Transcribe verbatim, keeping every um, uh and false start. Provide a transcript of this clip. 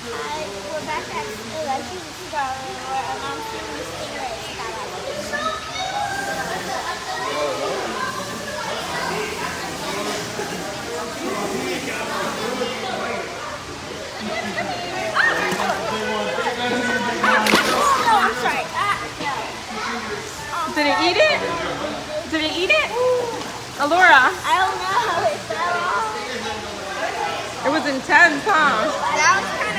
Hi, we're back at the Legends Garden where announcing the stingray Oh, I'm sorry. Ah, no. Did it eat it? Did it eat it? Alora. I don't know. It fell off. It was intense, huh? That was kind